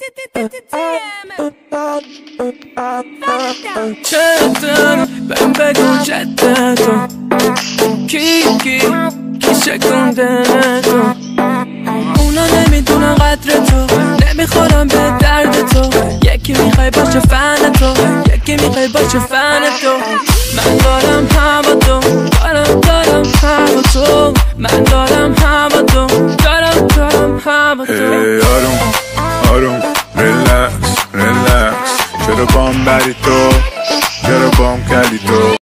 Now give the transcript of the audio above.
چطور بهم بگو جدتو کی شکنده تو اونا نمیدونن قدر تو نمیخورم به درد تو یکی میخوای باشه فن تو یکی میخوای باشه فن تو من دارم هوا تو دارم هوا تو من دارم